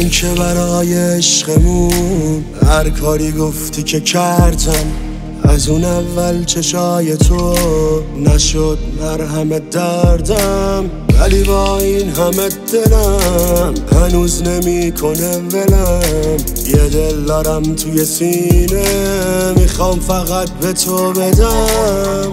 من که برای عشقمون هر کاری گفتی که کردم. از اون اول چشای تو نشد مرهم دردم، ولی با این همه دلم هنوز نمیکنه ولم. یه دل دارم توی سینه میخوام فقط به تو بدم.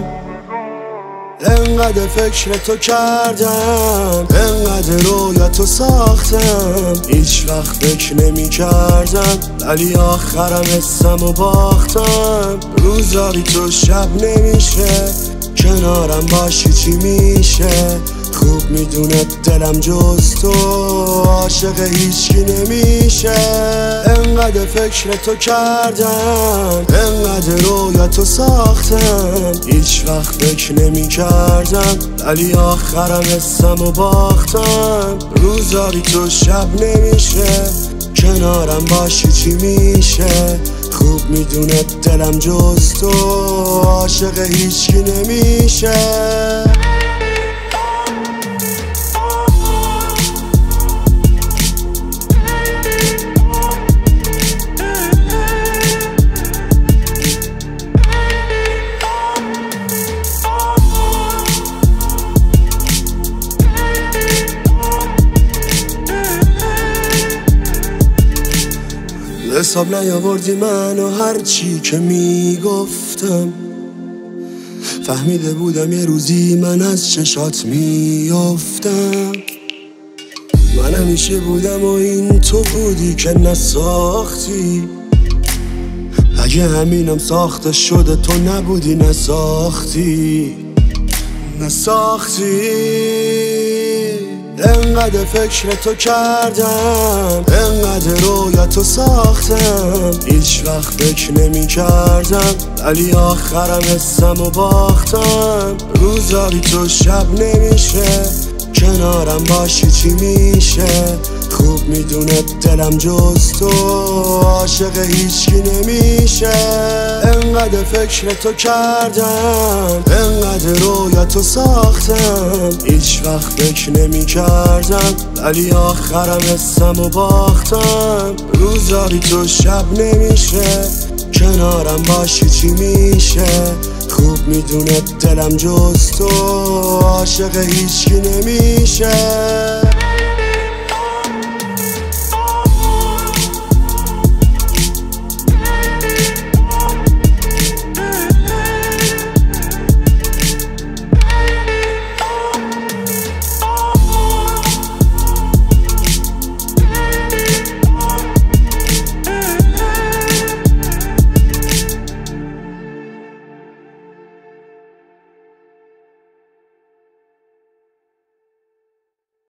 انقدر فکر تو کردم، انقدر رویا تو ساختم، هیچ وقت فکر نمی کردم ولی آخرم حسم و باختم. روزا بی تو شب نمیشه، کنارم باشی چی میشه. خوب میدونه دلم جز تو عاشق هیچکی نمیشه. انقدر فکر تو کردم، انقدر رویا تو ساختم، هیچ وقت فکر نمی کردم ولی آخرم حسم و باختم. روزا بی تو شب نمیشه، کنارم باشی چی میشه. خوب میدونه دلم جز تو عاشق هیچکی نمیشه. حساب نیاوردی منو هر چی که میگفتم. فهمیده بودم یه روزی من از چشات میافتم. من همیشه بودم و این تو بودی که نساختی. اگه همینم ساخته شده تو نبودی نساختی. انقدر فکر تو کردم، انقدر رویا تو ساختم، هیچ وقت فکر نمی کردم ولی آخرم حسم و باختم. روزا بی تو شب نمیشه، کنارم باشی چی میشه. خوب میدونه دلم جز تو عاشق هیچکی نمیشه. انقدر فکر تو کردم، انقدر رویا تو ساختم، هیچ وقت فکر نمی کردم ولی آخرم حسم و باختم. روزا بی تو شب نمیشه، کنارم باشی چی میشه. خوب میدونه دلم جز تو عاشق هیچکی نمیشه.